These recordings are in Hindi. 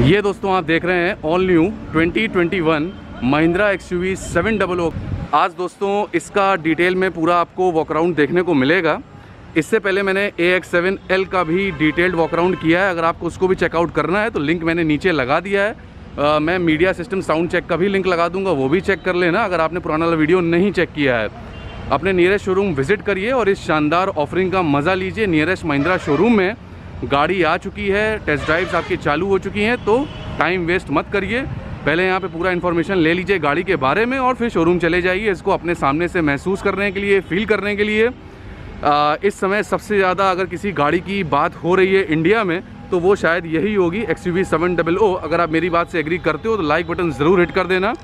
ये दोस्तों आप देख रहे हैं ऑल न्यू 2021 महिंद्रा XUV 700। आज दोस्तों इसका डिटेल में पूरा आपको वॉकअराउंड देखने को मिलेगा। इससे पहले मैंने AX7L का भी डिटेल्ड वॉकअराउंड किया है। अगर आपको उसको भी चेकआउट करना है तो लिंक मैंने नीचे लगा दिया है। मैं मीडिया सिस्टम साउंड चेक का भी लिंक लगा दूंगा, वो भी चेक कर लेना अगर आपने पुराना वाला वीडियो नहीं चेक किया है। अपने नियरेस्ट शोरूम विजिट करिए और इस शानदार ऑफरिंग का मज़ा लीजिए। नियरेस्ट महिंद्रा शोरूम में गाड़ी आ चुकी है, टेस्ट ड्राइव्स आपकी चालू हो चुकी हैं, तो टाइम वेस्ट मत करिए। पहले यहाँ पे पूरा इन्फॉर्मेशन ले लीजिए गाड़ी के बारे में और फिर शोरूम चले जाइए इसको अपने सामने से महसूस करने के लिए, फील करने के लिए। इस समय सबसे ज़्यादा अगर किसी गाड़ी की बात हो रही है इंडिया में तो वो शायद यही होगी, XUV 700। अगर आप मेरी बात से एग्री करते हो तो लाइक बटन ज़रूर हिट कर देना।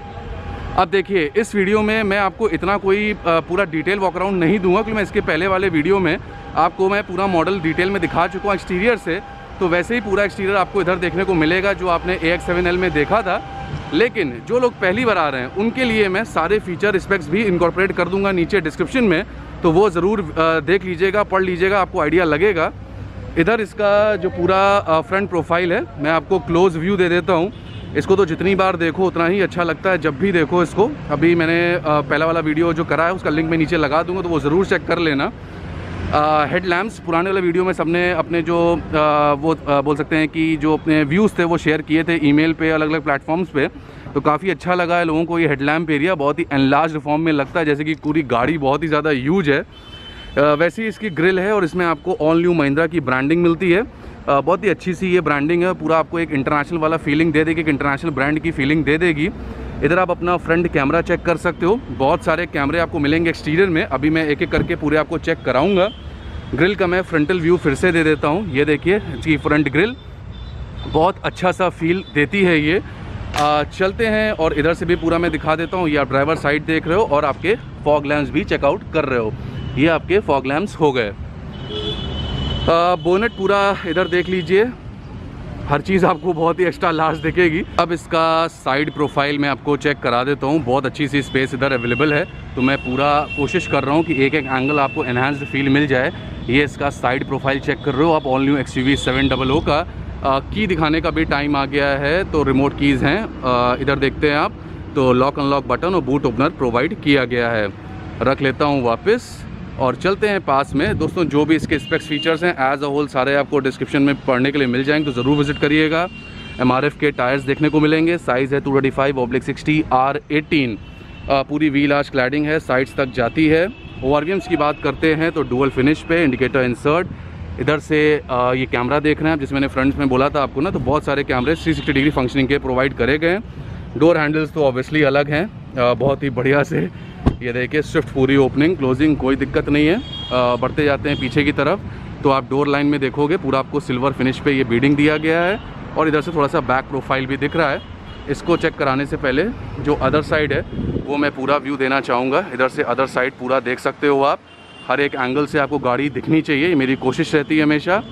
अब देखिए इस वीडियो में मैं आपको इतना कोई पूरा डिटेल वॉकअराउंड नहीं दूंगा क्योंकि मैं इसके पहले वाले वीडियो में आपको मैं पूरा मॉडल डिटेल में दिखा चुका हूँ एक्सटीरियर से, तो वैसे ही पूरा एक्सटीरियर आपको इधर देखने को मिलेगा जो आपने AX7L में देखा था। लेकिन जो लोग पहली बार आ रहे हैं उनके लिए मैं सारे फीचर स्पेक्स भी इनकॉर्पोरेट कर दूंगा नीचे डिस्क्रिप्शन में, तो वो ज़रूर देख लीजिएगा, पढ़ लीजिएगा, आपको आइडिया लगेगा। इधर इसका जो पूरा फ्रंट प्रोफाइल है मैं आपको क्लोज व्यू दे देता हूँ। इसको तो जितनी बार देखो उतना ही अच्छा लगता है, जब भी देखो इसको। अभी मैंने पहला वाला वीडियो जो करा है उसका लिंक मैं नीचे लगा दूंगा, तो वो ज़रूर चेक कर लेना। हेडलैम्प्स पुराने वाले वीडियो में सबने अपने जो बोल सकते हैं कि जो अपने व्यूज़ थे वो शेयर किए थे ईमेल पे, अलग अलग प्लेटफॉर्म्स पे, तो काफ़ी अच्छा लगा है लोगों को। ये हेडलैम्प एरिया बहुत ही एनलार्ज्ड फॉर्म में लगता है, जैसे कि पूरी गाड़ी बहुत ही ज़्यादा ह्यूज है। वैसे ही इसकी ग्रिल है और इसमें आपको ऑल न्यू महिंद्रा की ब्रांडिंग मिलती है। बहुत ही अच्छी सी ये ब्रांडिंग है, पूरा आपको एक इंटरनेशनल वाला फीलिंग दे देगी, एक इंटरनेशनल ब्रांड की फीलिंग दे देगी। इधर आप अपना फ्रंट कैमरा चेक कर सकते हो, बहुत सारे कैमरे आपको मिलेंगे एक्सटीरियर में। अभी मैं एक एक करके पूरे आपको चेक कराऊंगा। ग्रिल का मैं फ्रंटल व्यू फिर से दे देता हूँ। ये देखिए इसकी फ्रंट ग्रिल बहुत अच्छा सा फील देती है ये। चलते हैं और इधर से भी पूरा मैं दिखा देता हूँ। ये आप ड्राइवर साइड देख रहे हो और आपके फॉग लैम्प्स भी चेकआउट कर रहे हो। ये आपके फॉग लैम्प्स हो गए। बोनेट पूरा इधर देख लीजिए, हर चीज़ आपको बहुत ही एक्स्ट्रा लार्ज दिखेगी। अब इसका साइड प्रोफाइल मैं आपको चेक करा देता हूँ। बहुत अच्छी सी स्पेस इधर अवेलेबल है, तो मैं पूरा कोशिश कर रहा हूँ कि एक एक एंगल आपको एनहांस्ड फील मिल जाए। ये इसका साइड प्रोफाइल चेक कर रहे हो आप ऑल न्यू XUV 700 का। की दिखाने का भी टाइम आ गया है, तो रिमोट कीज़ हैं इधर देखते हैं आप, तो लॉक अनलॉक बटन और बूट ओपनर प्रोवाइड किया गया है। रख लेता हूँ वापस और चलते हैं पास में। दोस्तों जो भी इसके स्पेक्स फीचर्स हैं एज अ होल सारे आपको डिस्क्रिप्शन में पढ़ने के लिए मिल जाएंगे, तो ज़रूर विजिट करिएगा। MRF के टायर्स देखने को मिलेंगे, साइज़ है 225/60 R18। पूरी व्हील आर्च क्लैडिंग है, साइड्स तक जाती है। ORVMs की बात करते हैं तो डुअल फिनिश पे, इंडिकेटर इंसर्ट। इधर से ये कैमरा देख रहे हैं आप, जिसमें मैंने फ्रंट में बोला था आपको ना, तो बहुत सारे कैमरे 360 डिग्री फंक्शनिंग के प्रोवाइड करे गए हैं। डोर हैंडल्स तो ऑब्वियसली अलग हैं, बहुत ही बढ़िया से। ये देखिए स्विफ्ट पूरी ओपनिंग क्लोजिंग, कोई दिक्कत नहीं है। बढ़ते जाते हैं पीछे की तरफ, तो आप डोर लाइन में देखोगे पूरा आपको सिल्वर फिनिश पे ये बीडिंग दिया गया है और इधर से थोड़ा सा बैक प्रोफाइल भी दिख रहा है। इसको चेक कराने से पहले जो अदर साइड है वो मैं पूरा व्यू देना चाहूँगा। इधर से अदर साइड पूरा देख सकते हो आप, हर एक एंगल से आपको गाड़ी दिखनी चाहिए, ये मेरी कोशिश रहती है हमेशा।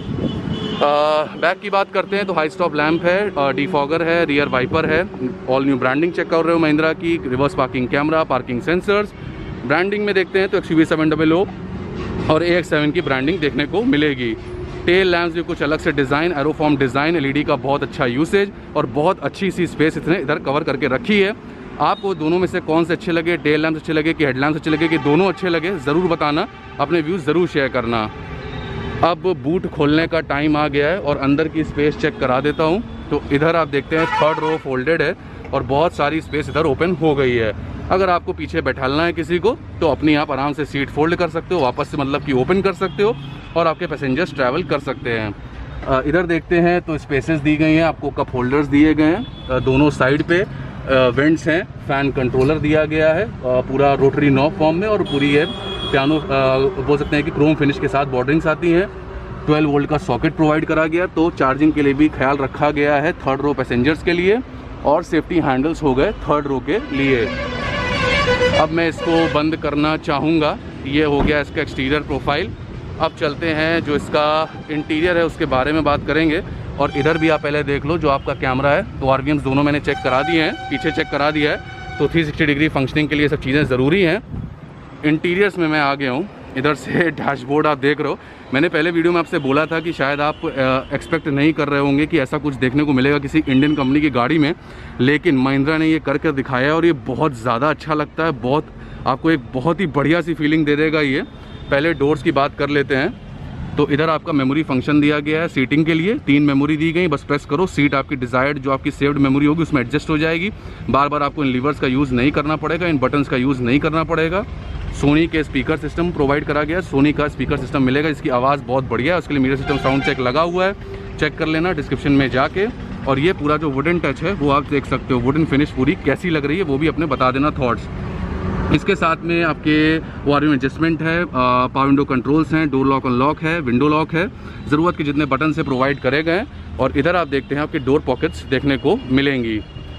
बैक की बात करते हैं तो हाई स्टॉप लैंप है, डिफॉगर है, रियर वाइपर है, ऑल न्यू ब्रांडिंग चेक कर रहे हो महिंद्रा की, reverse parking camera, parking sensors. Branding में देखते हैं तो XUV 700 और AX7 की ब्रांडिंग देखने को मिलेगी। टेल लैंप्स भी कुछ अलग से डिज़ाइन, एरोफॉर्म डिज़ाइन, LED का बहुत अच्छा यूसेज और बहुत अच्छी सी स्पेस इसने इधर कवर करके रखी है। आपको दोनों में से कौन से अच्छे लगे, टेल लैंप्स अच्छे लगे कि हेडलैम्प्स अच्छे लगे कि दोनों अच्छे लगे, ज़रूर बताना, अपने व्यूज़ ज़रूर शेयर करना। अब बूट खोलने का टाइम आ गया है और अंदर की स्पेस चेक करा देता हूँ। तो इधर आप देखते हैं थर्ड रो फोल्डेड है और बहुत सारी स्पेस इधर ओपन हो गई है। अगर आपको पीछे बैठालना है किसी को तो अपनी आप आराम से सीट फोल्ड कर सकते हो, वापस से मतलब कि ओपन कर सकते हो और आपके पैसेंजर्स ट्रैवल कर सकते हैं। इधर देखते हैं तो स्पेसेस दी गई हैं, आपको कप होल्डर्स दिए गए हैं, दोनों साइड पे वेंट्स हैं, फैन कंट्रोलर दिया गया है पूरा रोटरी नॉब फॉर्म में, और पूरी है पियानो बोल सकते हैं कि क्रोम फिनिश के साथ बॉर्डरिंग्स आती हैं। 12 वोल्ट का सॉकेट प्रोवाइड करा गया, तो चार्जिंग के लिए भी ख्याल रखा गया है थर्ड रो पैसेंजर्स के लिए, और सेफ्टी हैंडल्स हो गए थर्ड रो के लिए। अब मैं इसको बंद करना चाहूँगा। ये हो गया इसका एक्सटीरियर प्रोफाइल। अब चलते हैं जो इसका इंटीरियर है उसके बारे में बात करेंगे। और इधर भी आप पहले देख लो जो आपका कैमरा है, तो RVMs दोनों मैंने चेक करा दिए हैं, पीछे चेक करा दिया है, तो 360 डिग्री फंक्शनिंग के लिए सब चीज़ें ज़रूरी हैं। इंटीरियर्स में मैं आ गया हूँ। इधर से डैशबोर्ड आप देख रहे हो। मैंने पहले वीडियो में आपसे बोला था कि शायद आप एक्सपेक्ट नहीं कर रहे होंगे कि ऐसा कुछ देखने को मिलेगा किसी इंडियन कंपनी की गाड़ी में, लेकिन महिंद्रा ने ये करके दिखाया है और ये बहुत ज़्यादा अच्छा लगता है। बहुत आपको एक बहुत ही बढ़िया सी फीलिंग दे देगा ये। पहले डोर्स की बात कर लेते हैं। तो इधर आपका मेमोरी फंक्शन दिया गया है सीटिंग के लिए, 3 मेमोरी दी गई। बस प्रेस करो, सीट आपकी डिज़ायर्ड जो आपकी सेव्ड मेमोरी होगी उसमें एडजस्ट हो जाएगी। बार बार आपको इन लीवर्स का यूज़ नहीं करना पड़ेगा, इन बटन्स का यूज़ नहीं करना पड़ेगा। सोनी के स्पीकर सिस्टम प्रोवाइड करा गया है, सोनी का स्पीकर सिस्टम मिलेगा, इसकी आवाज़ बहुत बढ़िया है। उसके लिए मीडिया सिस्टम साउंड चेक लगा हुआ है, चेक कर लेना डिस्क्रिप्शन में जाके। और ये पूरा जो वुडन टच है वो आप देख सकते हो, वुडन फिनिश पूरी कैसी लग रही है वो भी अपने बता देना थॉट्स। इसके साथ में आपके वार्म एडजस्टमेंट है, पावर विंडो कंट्रोल्स हैं, डोर लॉक अनलॉक है, विंडो लॉक है, ज़रूरत के जितने बटन से प्रोवाइड करे गए। और इधर आप देखते हैं आपके डोर पॉकेट्स देखने को मिलेंगी।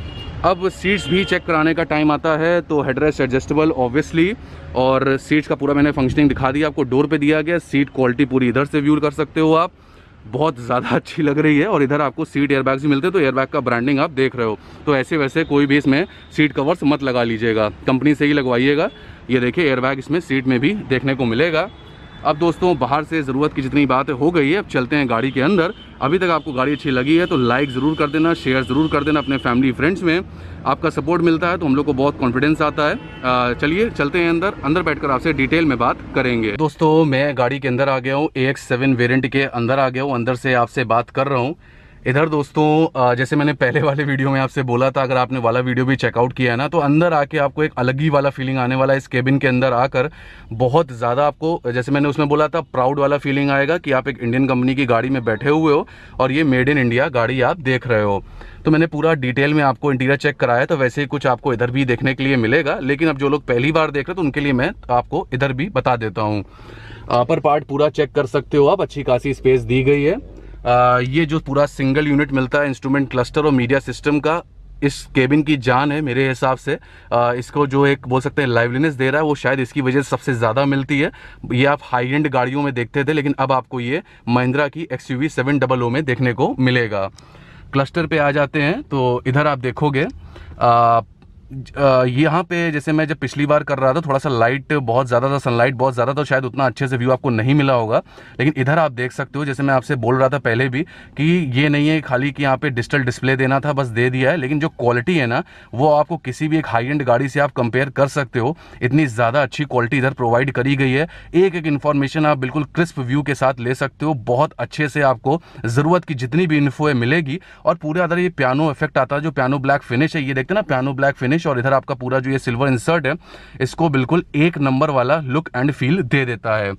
अब सीट्स भी चेक कराने का टाइम आता है, तो हेडरेस्ट एडजस्टेबल ऑब्वियसली, और सीट्स का पूरा मैंने फंक्शनिंग दिखा दिया आपको, डोर पे दिया गया। सीट क्वालिटी पूरी इधर से व्यू कर सकते हो आप, बहुत ज़्यादा अच्छी लग रही है। और इधर आपको सीट एयरबैग्स भी मिलते हैं, तो एयरबैग का ब्रांडिंग आप देख रहे हो। तो ऐसे वैसे कोई भी इसमें सीट कवर्स मत लगा लीजिएगा, कंपनी से ही लगवाइएगा। ये देखिए एयरबैग इसमें सीट में भी देखने को मिलेगा। अब दोस्तों बाहर से ज़रूरत की जितनी बातें हो गई है, अब चलते हैं गाड़ी के अंदर। अभी तक आपको गाड़ी अच्छी लगी है तो लाइक ज़रूर कर देना, शेयर ज़रूर कर देना अपने फैमिली फ्रेंड्स में। आपका सपोर्ट मिलता है तो हम लोग को बहुत कॉन्फिडेंस आता है। चलिए चलते हैं अंदर बैठकर आपसे डिटेल में बात करेंगे। दोस्तों मैं गाड़ी के अंदर आ गया हूँ, AX7 वेरिएंट के अंदर आ गया हूँ, अंदर से आपसे बात कर रहा हूँ। इधर दोस्तों जैसे मैंने पहले वाले वीडियो में आपसे बोला था, अगर आपने वाला वीडियो भी चेकआउट किया है ना, तो अंदर आके आपको एक अलग ही वाला फीलिंग आने वाला है। इस केबिन के अंदर आकर बहुत ज़्यादा आपको, जैसे मैंने उसमें बोला था, प्राउड वाला फीलिंग आएगा कि आप एक इंडियन कंपनी की गाड़ी में बैठे हुए हो और ये मेड इन इंडिया गाड़ी आप देख रहे हो। तो मैंने पूरा डिटेल में आपको इंटीरियर चेक कराया, तो वैसे ही कुछ आपको इधर भी देखने के लिए मिलेगा। लेकिन अब जो लोग पहली बार देख रहे हैं तो उनके लिए मैं आपको इधर भी बता देता हूँ। अपर पार्ट पूरा चेक कर सकते हो आप, अच्छी खासी स्पेस दी गई है। ये जो पूरा सिंगल यूनिट मिलता है इंस्ट्रूमेंट क्लस्टर और मीडिया सिस्टम का, इस केबिन की जान है मेरे हिसाब से। इसको जो एक बोल सकते हैं लाइवलीनेस दे रहा है, वो शायद इसकी वजह से सबसे ज़्यादा मिलती है। ये आप हाई एंड गाड़ियों में देखते थे, लेकिन अब आपको ये महिंद्रा की XUV 700 में देखने को मिलेगा। क्लस्टर पे आ जाते हैं तो इधर आप देखोगे यहाँ पे, जैसे मैं जब पिछली बार कर रहा था थोड़ा सा लाइट बहुत ज़्यादा था, सनलाइट बहुत ज़्यादा, तो शायद उतना अच्छे से व्यू आपको नहीं मिला होगा। लेकिन इधर आप देख सकते हो, जैसे मैं आपसे बोल रहा था पहले भी, कि ये नहीं है खाली कि यहाँ पे डिजिटल डिस्प्ले देना था, बस दे दिया है। लेकिन जो क्वालिटी है ना, वो आपको किसी भी एक हाई एंड गाड़ी से आप कंपेयर कर सकते हो। इतनी ज़्यादा अच्छी क्वालिटी इधर प्रोवाइड करी गई है। एक एक इन्फॉर्मेशन आप बिल्कुल क्रिस्प व्यू के साथ ले सकते हो, बहुत अच्छे से आपको ज़रूरत की जितनी भी इन्फो है मिलेगी। और पूरे अंदर ये पियानो इफेक्ट आता है, जो पियानो ब्लैक फिनिश है, ये देखते हैं ना, पियानो ब्लैक फिनिश। और इधर आपका पूरा जो ये सिल्वर इंसर्ट है, इसको बिल्कुल एक नंबर वाला लुक एंड फील दे देता है।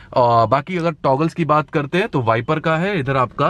बाकी अगर टॉगल्स की बात करते हैं तो वाइपर का है, इधर आपका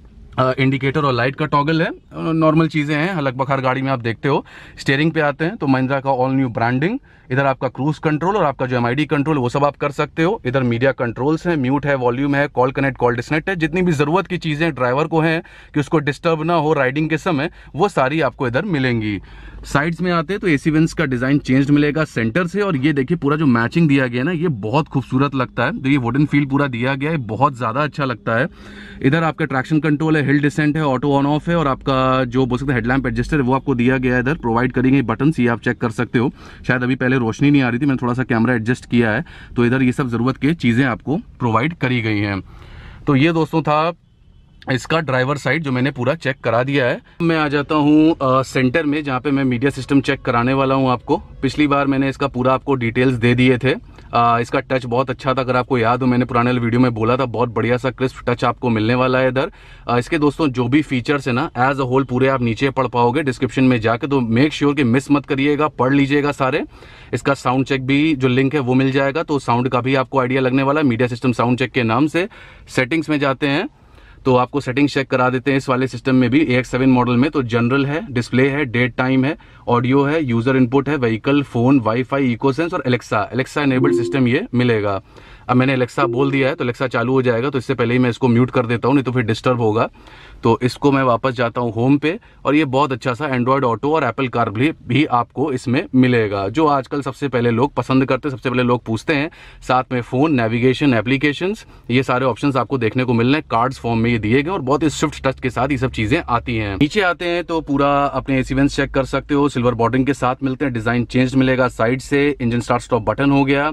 इंडिकेटर और लाइट का टॉगल है, नॉर्मल चीज़ें हैं लगभग हर गाड़ी में आप देखते हो। स्टीयरिंग पे आते हैं तो महिंद्रा का ऑल न्यू ब्रांडिंग, इधर आपका क्रूज कंट्रोल और आपका जो MID कंट्रोल वो सब आप कर सकते हो। इधर मीडिया कंट्रोल्स हैं, म्यूट है, वॉल्यूम है, कॉल कनेक्ट, कॉल डिस्कनेक्ट है, जितनी भी ज़रूरत की चीज़ें ड्राइवर को हैं कि उसको डिस्टर्ब ना हो राइडिंग के समय, वो सारी आपको इधर मिलेंगी। साइड्स में आते हैं तो AC वेंट्स का डिज़ाइन चेंज मिलेगा सेंटर से। और ये देखिए पूरा जो मैचिंग दिया गया है ना, ये बहुत खूबसूरत लगता है। तो ये वुडन फील पूरा दिया गया है, बहुत ज़्यादा अच्छा लगता है। इधर आपका ट्रैक्शन कंट्रोल है, हिल डिसेंट है, ऑटो ऑन ऑफ है, और आपका जो बोल सकते हैं हेडलैम्प एडजस्टर है वो आपको दिया गया है। इधर प्रोवाइड करेंगे बटन्स, ये आप चेक कर सकते हो। शायद अभी पहले रोशनी नहीं आ रही थी, मैंने थोड़ा सा कैमरा एडजस्ट किया है, तो इधर ये सब ज़रूरत की चीज़ें आपको प्रोवाइड करी गई हैं। तो ये दोस्तों था इसका ड्राइवर साइड जो मैंने पूरा चेक करा दिया है। मैं आ जाता हूँ सेंटर में, जहाँ पे मैं मीडिया सिस्टम चेक कराने वाला हूँ आपको। पिछली बार मैंने इसका पूरा आपको डिटेल्स दे दिए थे। इसका टच बहुत अच्छा था, अगर आपको याद हो मैंने पुराने वीडियो में बोला था, बहुत बढ़िया सा क्रिस्प टच आपको मिलने वाला है इधर। इसके दोस्तों जो भी फीचर्स है ना, एज अ होल पूरे आप नीचे पढ़ पाओगे डिस्क्रिप्शन में जाके, तो मेक श्योर कि मिस मत करिएगा, पढ़ लीजिएगा सारे। इसका साउंड चेक भी जो लिंक है वो मिल जाएगा, तो साउंड का भी आपको आइडिया लगने वाला है मीडिया सिस्टम साउंड चेक के नाम से। सेटिंग्स में जाते हैं तो आपको सेटिंग्स चेक करा देते हैं इस वाले सिस्टम में भी। AX7 मॉडल में तो जनरल है, डिस्प्ले है, डेट टाइम है, ऑडियो है, यूजर इनपुट है, व्हीकल, फोन, वाईफाई, इकोसेंस और एलेक्सा इनेबल्ड सिस्टम ये मिलेगा। अब मैंने एलेक्सा बोल दिया है तो एलेक्सा चालू हो जाएगा, तो इससे पहले ही मैं इसको म्यूट कर देता हूँ, नहीं तो फिर डिस्टर्ब होगा। तो इसको मैं वापस जाता हूँ होम पे, और ये बहुत अच्छा सा एंड्रॉयड ऑटो और एप्पल कार भी आपको इसमें मिलेगा, जो आजकल सबसे पहले लोग पसंद करते हैं, सबसे पहले लोग पूछते हैं। साथ में फोन, नेविगेशन, एप्लीकेशंस, ये सारे ऑप्शंस आपको देखने को मिलने हैं। कार्ड्स फॉर्म में ये दिए गए और बहुत ही स्विफ्ट टच के साथ ये सब चीजें आती हैं। नीचे आते हैं तो पूरा अपने AC वेंट्स चेक कर सकते हो, सिल्वर बॉर्डरिंग के साथ मिलते हैं, डिजाइन चेंज मिलेगा साइड से, इंजन स्टार्ट स्टॉप बटन हो गया,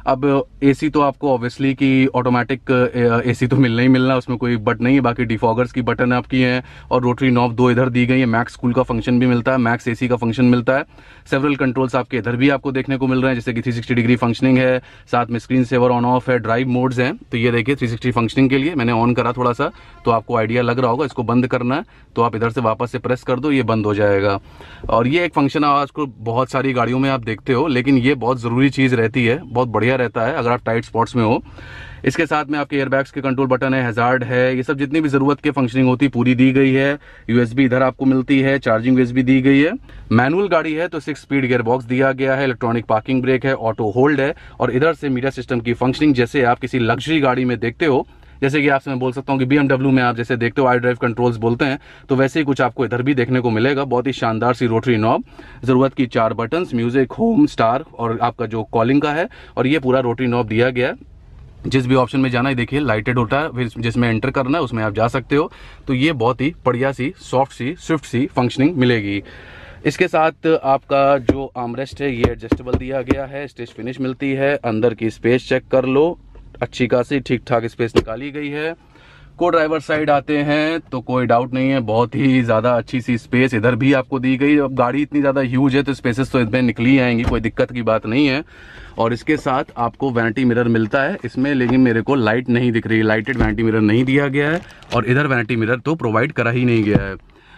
अब एसी तो आपको ऑब्वियसली कि ऑटोमेटिक एसी तो मिलना ही मिलना, उसमें कोई बट नहीं है। बाकी डिफॉगर्स की बटन आपकी हैं और रोटरी नॉब 2 इधर दी गई है। मैक्स कूल का फंक्शन भी मिलता है, मैक्स एसी का फंक्शन मिलता है। सेवरल कंट्रोल्स आपके इधर भी आपको देखने को मिल रहे हैं, जैसे कि 360 डिग्री फंक्शनिंग है, साथ में स्क्रीन सेवर ऑन ऑफ है, ड्राइव मोड्स हैं। तो ये देखिए 360 फंक्शनिंग के लिए मैंने ऑन करा थोड़ा सा, तो आपको आइडिया लग रहा होगा। इसको बंद करना है तो आप इधर से वापस से प्रेस कर दो, ये बंद हो जाएगा। और ये एक फंक्शन आजकल बहुत सारी गाड़ियों में आप देखते हो, लेकिन ये बहुत ज़रूरी चीज़ रहती है, बहुत बढ़िया रहता है अगर आप टाइट स्पॉट्स में हो। इसके साथ में आपके एयरबैग्स के कंट्रोल बटन है, हैजार्ड है, ये सब जितनी भी ज़रूरत की फंक्शनिंग होती पूरी दी गई है। यूएसबी इधर आपको मिलती है, चार्जिंग यूएसबी दी गई है। मैनुअल गाड़ी है तो 6 स्पीड गियर बॉक्स दिया गया है, इलेक्ट्रॉनिक पार्किंग ब्रेक है, ऑटो होल्ड है। और इधर से मीडिया सिस्टम की फंक्शनिंग जैसे आप किसी लग्जरी गाड़ी में देखते हो, जैसे कि आपसे मैं बोल सकता हूँ कि BMW में आप जैसे देखते हो आई ड्राइव कंट्रोल्स बोलते हैं, तो वैसे ही कुछ आपको इधर भी देखने को मिलेगा। बहुत ही शानदार सी रोटरी नॉब, जरूरत की 4 बटन्स, म्यूजिक, होम, स्टार और आपका जो कॉलिंग का है। और ये पूरा रोटरी नॉब दिया गया है। जिस भी ऑप्शन में जाना है देखिए लाइटेड होता है, फिर जिसमें एंटर करना है उसमें आप जा सकते हो। तो ये बहुत ही बढ़िया सी, सॉफ्ट सी, स्विफ्ट सी फंक्शनिंग मिलेगी। इसके साथ आपका जो आर्मरेस्ट है ये एडजस्टेबल दिया गया है, स्टिच फिनिश मिलती है। अंदर की स्पेस चेक कर लो, अच्छी खासी ठीक ठाक स्पेस निकाली गई है। को ड्राइवर साइड आते हैं तो कोई डाउट नहीं है, बहुत ही ज़्यादा अच्छी सी स्पेस इधर भी आपको दी गई। अब गाड़ी इतनी ज़्यादा ह्यूज है तो स्पेसेस तो इसमें निकली ही आएंगी, कोई दिक्कत की बात नहीं है। और इसके साथ आपको वैनिटी मिरर मिलता है इसमें, लेकिन मेरे को लाइट नहीं दिख रही, लाइटेड वैनिटी मिरर नहीं दिया गया है। और इधर वैनिटी मिरर तो प्रोवाइड करा ही नहीं गया है।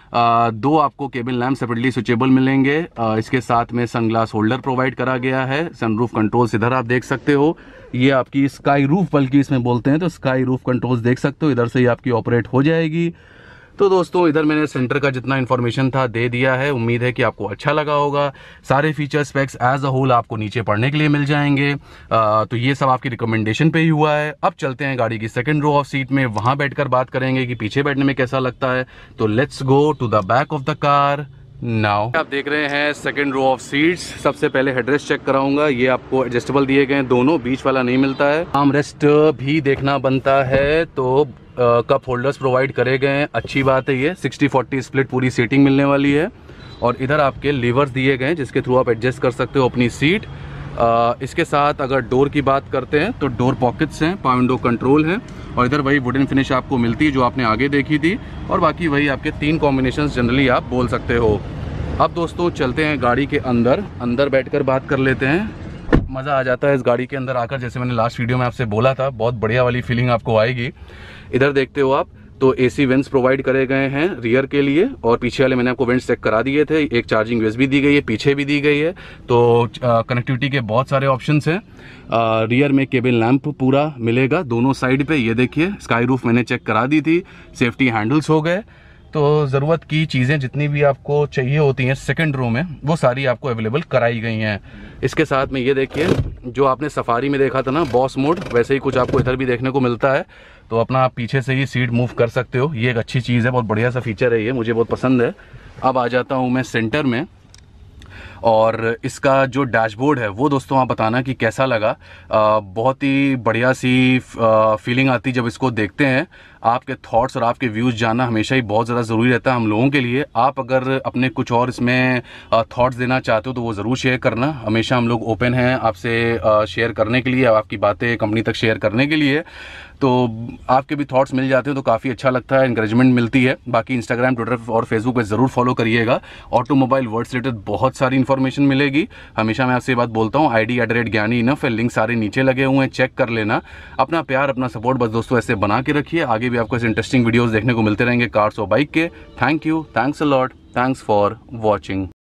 2 आपको केबिन लैम्प सेपरेटली स्विचेबल मिलेंगे। इसके साथ में सनग्लास होल्डर प्रोवाइड करा गया है। सनरूफ कंट्रोल्स इधर आप देख सकते हो, ये आपकी स्काई रूफ बल्कि इसमें बोलते हैं, तो स्काई रूफ कंट्रोल्स देख सकते हो, इधर से ही आपकी ऑपरेट हो जाएगी। तो दोस्तों इधर मैंने सेंटर का जितना इन्फॉर्मेशन था दे दिया है, उम्मीद है कि आपको अच्छा लगा होगा। सारे feature specs as a whole आपको नीचे पढ़ने के लिए मिल जाएंगे। तो ये सब आपकी रिकमेंडेशन पे ही हुआ है। अब चलते हैं गाड़ी की सेकंड रो ऑफ सीट में, वहां बैठकर बात करेंगे कि पीछे बैठने में कैसा लगता है। तो let's go to the back of the car now. आप देख रहे हैं सेकंड रो ऑफ सीट्स। सबसे पहले हेडरेस्ट चेक कराऊंगा, ये आपको एडजस्टेबल दिए गए हैं दोनों, बीच वाला नहीं मिलता है। आर्मरेस्ट भी देखना बनता है, तो कप होल्डर्स प्रोवाइड करे गए हैं, अच्छी बात है। ये 60-40 स्प्लिट पूरी सीटिंग मिलने वाली है। और इधर आपके लीवर्स दिए गए हैं जिसके थ्रू आप एडजस्ट कर सकते हो अपनी सीट। इसके साथ अगर डोर की बात करते हैं तो डोर पॉकेट्स हैं, पावर विंडो कंट्रोल है। और इधर वही वुडन फिनिश आपको मिलती है जो आपने आगे देखी थी। और बाकी वही आपके 3 कॉम्बिनेशंस जनरली आप बोल सकते हो। अब दोस्तों चलते हैं गाड़ी के अंदर बैठकर बात कर लेते हैं। मज़ा आ जाता है इस गाड़ी के अंदर आकर, जैसे मैंने लास्ट वीडियो में आपसे बोला था, बहुत बढ़िया वाली फीलिंग आपको आएगी। इधर देखते हो आप तो एसी वेंट्स प्रोवाइड करे गए हैं रियर के लिए, और पीछे वाले मैंने आपको वेंट्स चेक करा दिए थे। एक चार्जिंग यूएसबी दी गई है, पीछे भी दी गई है, तो कनेक्टिविटी के बहुत सारे ऑप्शंस हैं। रियर में केबिन लैंप पूरा मिलेगा दोनों साइड पे, ये देखिए स्काई रूफ मैंने चेक करा दी थी, सेफ्टी हैंडल्स हो गए। तो ज़रूरत की चीज़ें जितनी भी आपको चाहिए होती हैं सेकंड रो में, वो सारी आपको अवेलेबल कराई गई हैं। इसके साथ में ये देखिए, जो आपने सफारी में देखा था ना बॉस मोड, वैसे ही कुछ आपको इधर भी देखने को मिलता है। तो अपना आप पीछे से ही सीट मूव कर सकते हो, ये एक अच्छी चीज़ है, बहुत बढ़िया सा फीचर है ये, मुझे बहुत पसंद है। अब आ जाता हूँ मैं सेंटर में, और इसका जो डैशबोर्ड है वो दोस्तों आप बताना कि कैसा लगा। बहुत ही बढ़िया सी फीलिंग आती जब इसको देखते हैं। आपके थॉट्स और आपके व्यूज़ जानना हमेशा ही बहुत ज़्यादा ज़रूरी रहता है हम लोगों के लिए। आप अगर अपने कुछ और इसमें थॉट्स देना चाहते हो तो वो ज़रूर शेयर करना, हमेशा हम लोग ओपन हैं आपसे शेयर करने के लिए, आपकी बातें कंपनी तक शेयर करने के लिए। तो आपके भी थॉट्स मिल जाते हैं तो काफ़ी अच्छा लगता है, इंकरेजमेंट मिलती है। बाकी इंस्टाग्राम, ट्विटर और फेसबुक पे ज़रूर फॉलो करिएगा। ऑटोमोबाइल वर्ड से रिलेटेड बहुत सारी इन्फॉर्मेशन मिलेगी। हमेशा मैं आपसे ये बात बोलता हूँ, ID@ज्ञानी इनफ है, लिंक सारे नीचे लगे हुए हैं, चेक कर लेना। अपना प्यार, अपना सपोर्ट बस दोस्तों ऐसे बना के रखिए, आगे भी आपको ऐसे इंटरेस्टिंग वीडियोज़ देखने को मिलते रहेंगे कार्स और बाइक के। Thank you, thanks a lot, thanks for watching.